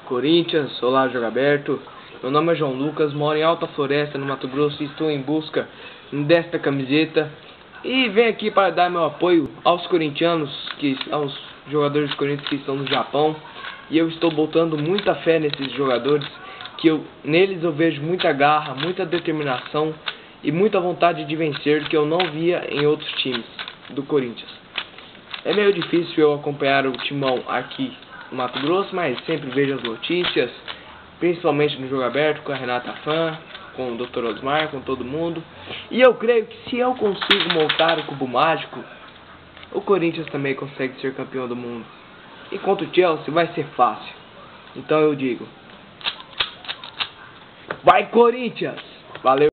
Corinthians, olá, jogo aberto. Meu nome é João Lucas, moro em Alta Floresta, no Mato Grosso, e estou em busca desta camiseta. E venho aqui para dar meu apoio aos corintianos, aos jogadores do Corinthians que estão no Japão. E eu estou botando muita fé nesses jogadores, neles eu vejo muita garra, muita determinação e muita vontade de vencer que eu não via em outros times do Corinthians. É meio difícil eu acompanhar o timão aqui no Mato Grosso, mas sempre vejo as notícias, principalmente no Jogo Aberto, com a Renata Fã, com o Dr. Osmar, com todo mundo. E eu creio que se eu consigo montar o cubo mágico, o Corinthians também consegue ser campeão do mundo. E contra o Chelsea vai ser fácil. Então eu digo, vai Corinthians! Valeu!